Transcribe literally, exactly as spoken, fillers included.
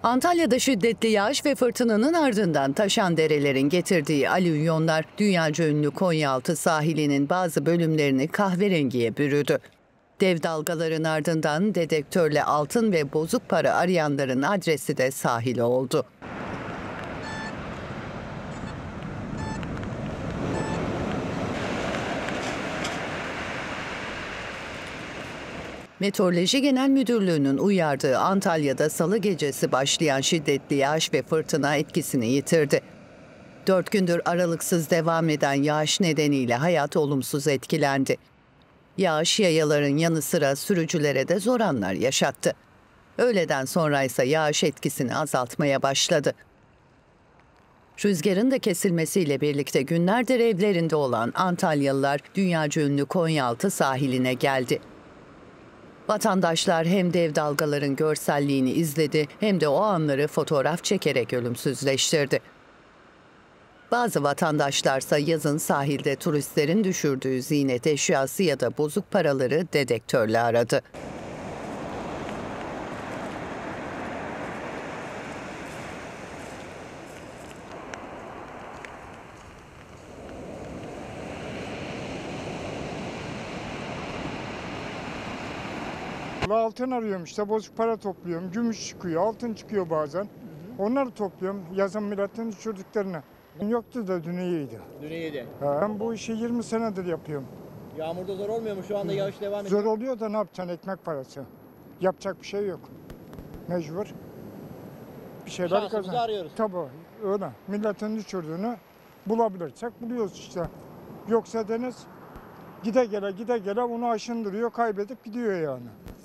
Antalya'da şiddetli yağış ve fırtınanın ardından taşan derelerin getirdiği alüvyonlar dünyaca ünlü Konyaaltı sahilinin bazı bölümlerini kahverengiye bürüdü. Dev dalgaların ardından dedektörle altın ve bozuk para arayanların adresi de sahil oldu. Meteoroloji Genel Müdürlüğü'nün uyardığı Antalya'da salı gecesi başlayan şiddetli yağış ve fırtına etkisini yitirdi. Dört gündür aralıksız devam eden yağış nedeniyle hayat olumsuz etkilendi. Yağış yayaların yanı sıra sürücülere de zor anlar yaşattı. Öğleden sonra ise yağış etkisini azaltmaya başladı. Rüzgarın da kesilmesiyle birlikte günlerdir evlerinde olan Antalyalılar dünyaca ünlü Konyaaltı sahiline geldi. Vatandaşlar hem dev dalgaların görselliğini izledi hem de o anları fotoğraf çekerek ölümsüzleştirdi. Bazı vatandaşlarsa yazın sahilde turistlerin düşürdüğü ziynet eşyası ya da bozuk paraları dedektörle aradı. Altın arıyorum işte, bozuk para topluyorum, gümüş çıkıyor, altın çıkıyor bazen. Onları topluyorum yazın milletin düşürdüklerini. Yoktu da dün iyiydi. Dün iyiydi. Ben bu işi yirmi senedir yapıyorum. Yağmurda zor olmuyor mu? Şu anda yağış devam ediyor. Zor oluyor da ne yapacaksın, ekmek parası. Yapacak bir şey yok. Mecbur. Bir şeyler Şansımızı kazan. arıyoruz. Tabii öyle. Milletin düşürdüğünü bulabilirsek buluyoruz işte. Yoksa deniz gide gele gide gele onu aşındırıyor, kaybedip gidiyor yani.